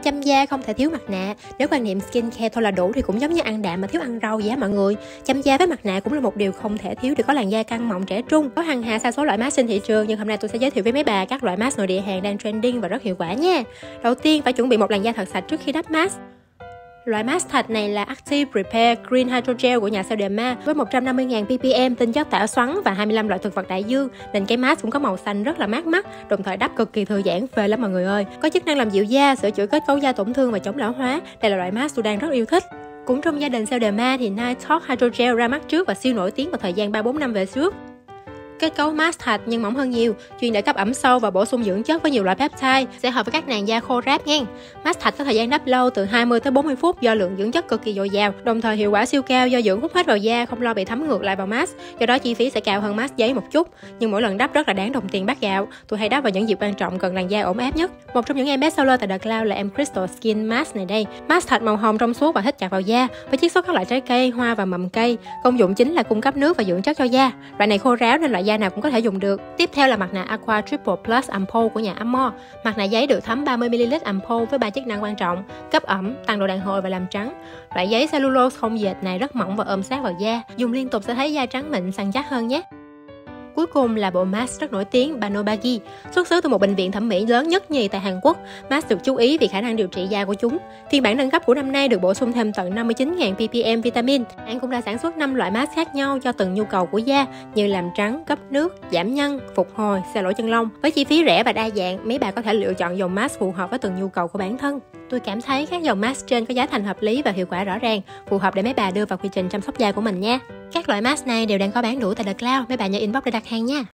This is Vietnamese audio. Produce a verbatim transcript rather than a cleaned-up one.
Chăm da không thể thiếu mặt nạ. Nếu quan niệm skincare thôi là đủ thì cũng giống như ăn đạm mà thiếu ăn rau vậy á mọi người. Chăm da với mặt nạ cũng là một điều không thể thiếu để có làn da căng mọng trẻ trung. Có hàng hà sa số loại mask trên thị trường, nhưng hôm nay tôi sẽ giới thiệu với mấy bà các loại mask nội địa Hàn đang trending và rất hiệu quả nha. Đầu tiên phải chuẩn bị một làn da thật sạch trước khi đắp mask. Loại mask thật này là Active Repair Green Hydrogel của nhà Seo với một trăm năm mươi nghìn ppm, tinh chất tỏa xoắn và hai mươi lăm loại thực vật đại dương, nên cái mask cũng có màu xanh rất là mát mắt, đồng thời đắp cực kỳ thư giãn, phê lắm mọi người ơi. Có chức năng làm dịu da, sửa chữa kết cấu da tổn thương và chống lão hóa. Đây là loại mask tôi đang rất yêu thích. Cũng trong gia đình Seo thì Night Talk Hydrogel ra mắt trước và siêu nổi tiếng vào thời gian ba bốn năm về trước. Kết cấu mask thạch nhưng mỏng hơn nhiều, chuyên để cấp ẩm sâu và bổ sung dưỡng chất với nhiều loại peptide, sẽ hợp với các làn da khô ráp nha. Mask thạch có thời gian đắp lâu từ hai mươi tới bốn mươi phút do lượng dưỡng chất cực kỳ dồi dào, đồng thời hiệu quả siêu cao do dưỡng hút hết vào da, không lo bị thấm ngược lại vào mask. Do đó chi phí sẽ cao hơn mask giấy một chút, nhưng mỗi lần đắp rất là đáng đồng tiền bát gạo. Tôi hay đắp vào những dịp quan trọng cần làn da ổn áp nhất. Một trong những em best seller tại The Cloud là em Crystal Skin Mask này đây. Mask thạch màu hồng trong suốt và thích chặt vào da, với chiết xuất các loại trái cây, hoa và mầm cây. Công dụng chính là cung cấp nước và dưỡng chất cho da. Loại này khô ráo nên loại da nào cũng có thể dùng được. Tiếp theo là mặt nạ Aqua Triple Plus Ampoule của nhà Amor. Mặt nạ giấy được thấm ba mươi mi li lít ampoule với ba chức năng quan trọng: cấp ẩm, tăng độ đàn hồi và làm trắng. Loại giấy cellulose không dệt này rất mỏng và ôm sát vào da, dùng liên tục sẽ thấy da trắng mịn, săn chắc hơn nhé. Cuối cùng là bộ mask rất nổi tiếng Banobagi, xuất xứ từ một bệnh viện thẩm mỹ lớn nhất nhì tại Hàn Quốc. Mask được chú ý vì khả năng điều trị da của chúng. Phiên bản nâng cấp của năm nay được bổ sung thêm tận năm mươi chín nghìn ppm vitamin. Hãng cũng đã sản xuất năm loại mask khác nhau cho từng nhu cầu của da, như làm trắng, cấp nước, giảm nhăn, phục hồi, xe lỗ chân lông. Với chi phí rẻ và đa dạng, mấy bà có thể lựa chọn dòng mask phù hợp với từng nhu cầu của bản thân. Tôi cảm thấy các dòng mask trên có giá thành hợp lý và hiệu quả rõ ràng, phù hợp để mấy bà đưa vào quy trình chăm sóc da của mình nha. Các loại mask này đều đang có bán đủ tại The Cloud, mấy bà nhớ inbox để đặt hàng nha.